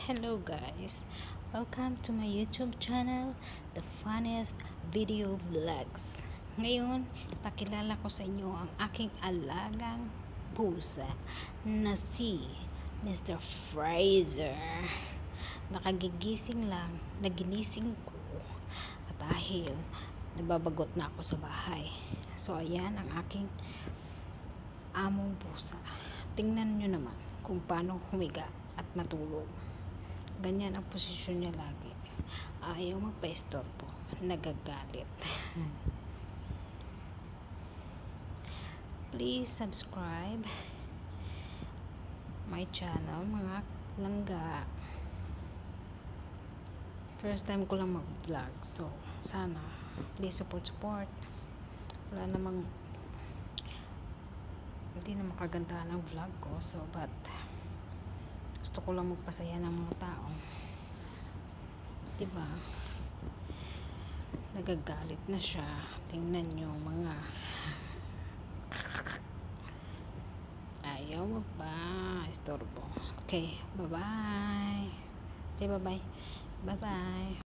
Hello guys, welcome to my YouTube channel, The Funniest Video Vlogs. Ngayon, pakilala ko sa inyo ang aking alagang pusa na si Mr. Fraser. Nakagigising lang, naginising ko at dahil nababagot na ako sa bahay. So ayan ang aking among pusa. Tingnan nyo naman kung paano humiga at matulog. Ganyan ang posisyon niya lagi. Ayaw magpa-istorbo. Nagagalit. Please subscribe my channel, mga langga. First time ko lang mag-vlog. So, sana please support. Wala namang hindi na makaganda ng vlog ko. So, but gusto ko lang magpasaya ng mga tao. Diba? Nagagalit na siya. Tingnan nyo mga ayaw mo pa istorbo. Okay, bye-bye. Say bye-bye. Bye-bye.